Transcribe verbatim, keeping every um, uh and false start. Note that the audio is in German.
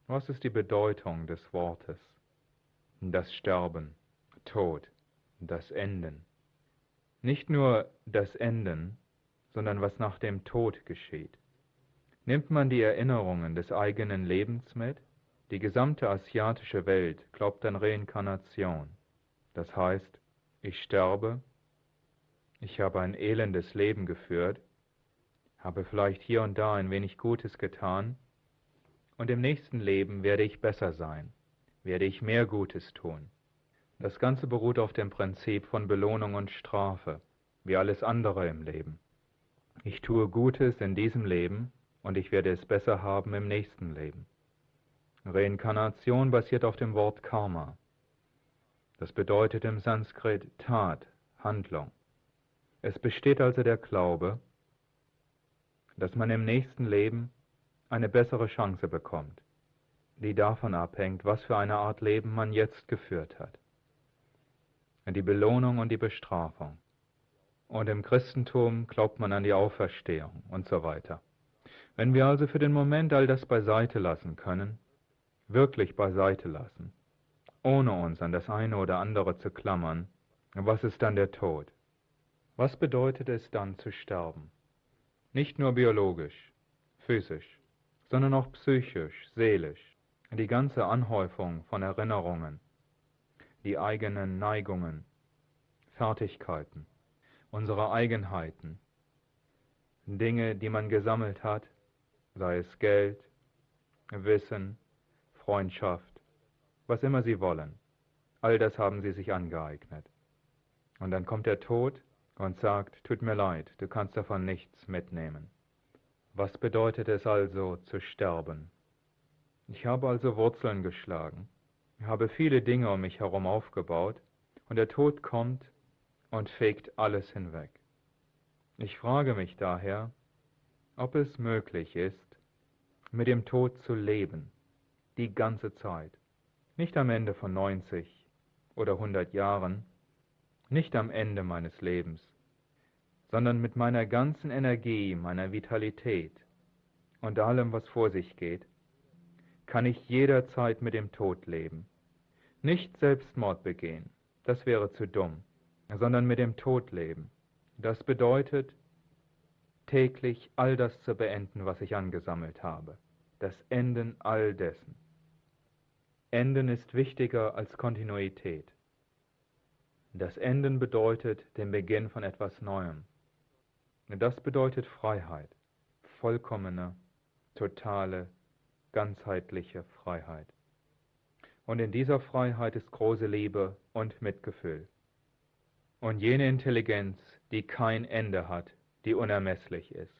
Was ist die Bedeutung des Wortes? Das Sterben, Tod, das Enden. Nicht nur das Enden, sondern was nach dem Tod geschieht. Nimmt man die Erinnerungen des eigenen Lebens mit? Die gesamte asiatische Welt glaubt an Reinkarnation. Das heißt, ich sterbe, ich habe ein elendes Leben geführt, habe vielleicht hier und da ein wenig Gutes getan, und im nächsten Leben werde ich besser sein, werde ich mehr Gutes tun. Das Ganze beruht auf dem Prinzip von Belohnung und Strafe, wie alles andere im Leben. Ich tue Gutes in diesem Leben und ich werde es besser haben im nächsten Leben. Reinkarnation basiert auf dem Wort Karma. Das bedeutet im Sanskrit Tat, Handlung. Es besteht also der Glaube, dass man im nächsten Leben eine bessere Chance bekommt, die davon abhängt, was für eine Art Leben man jetzt geführt hat. Die Belohnung und die Bestrafung. Und im Christentum glaubt man an die Auferstehung und so weiter. Wenn wir also für den Moment all das beiseite lassen können, wirklich beiseite lassen, ohne uns an das eine oder andere zu klammern, was ist dann der Tod? Was bedeutet es dann zu sterben? Nicht nur biologisch, physisch, sondern auch psychisch, seelisch. Die ganze Anhäufung von Erinnerungen, die eigenen Neigungen, Fertigkeiten, unsere Eigenheiten, Dinge, die man gesammelt hat, sei es Geld, Wissen, Freundschaft, was immer sie wollen, all das haben sie sich angeeignet. Und dann kommt der Tod und sagt, tut mir leid, du kannst davon nichts mitnehmen. Was bedeutet es also zu sterben? Ich habe also Wurzeln geschlagen, ich habe viele Dinge um mich herum aufgebaut und der Tod kommt und fegt alles hinweg. Ich frage mich daher, ob es möglich ist, mit dem Tod zu leben, die ganze Zeit. Nicht am Ende von neunzig oder hundert Jahren, nicht am Ende meines Lebens, sondern mit meiner ganzen Energie, meiner Vitalität und allem, was vor sich geht, kann ich jederzeit mit dem Tod leben. Nicht Selbstmord begehen, das wäre zu dumm, sondern mit dem Tod leben. Das bedeutet, täglich all das zu beenden, was ich angesammelt habe. Das Enden all dessen. Enden ist wichtiger als Kontinuität. Das Enden bedeutet den Beginn von etwas Neuem. Das bedeutet Freiheit, vollkommene, totale, ganzheitliche Freiheit. Und in dieser Freiheit ist große Liebe und Mitgefühl. Und jene Intelligenz, die kein Ende hat, die unermesslich ist.